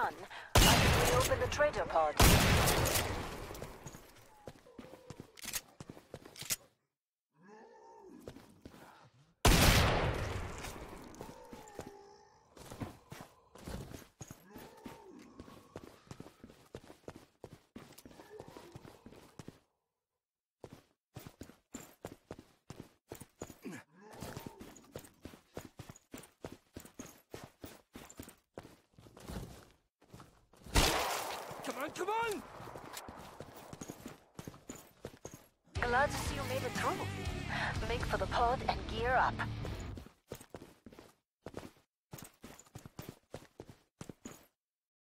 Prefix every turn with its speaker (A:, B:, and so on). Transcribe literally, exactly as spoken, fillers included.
A: done, I can reopen the trader pod.
B: Come on, come on!
A: Glad to see you made it through. Make for the pod and gear up.